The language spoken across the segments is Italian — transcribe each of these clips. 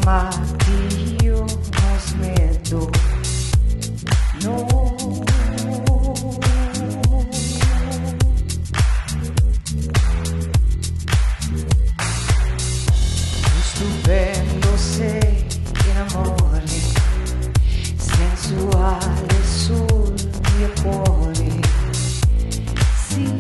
chiamarti io non smetto, no. Stupendo sei in amore, sensuale sul mio cuore, sì.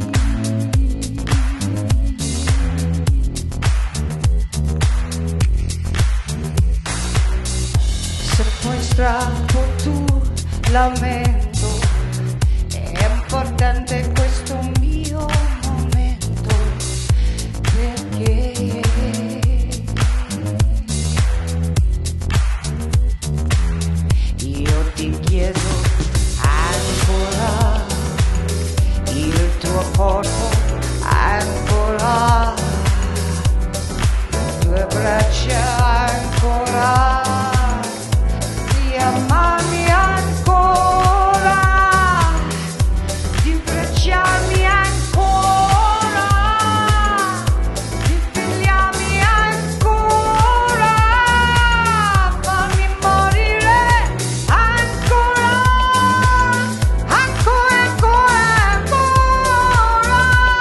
Se poi strappo tu lamento, è importante questo mio momento, perché io ti chiedo ancora il tuo corpo, ancora le tue braccia, ancora di amarmi ancora, di abbracciarmi ancora, di pigliarmi ancora, farmi morire ancora, ancora, ancora, ancora.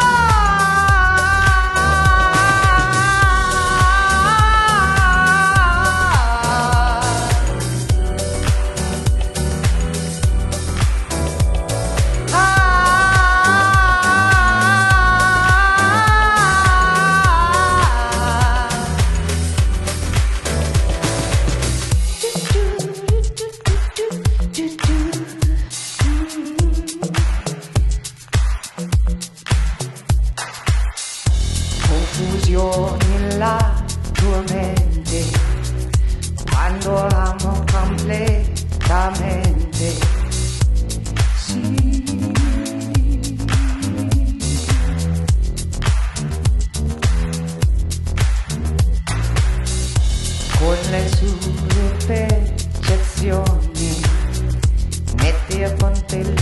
Confusioni nella tua mente quando amo completamente, sì. Con le sue percezioni metti a conto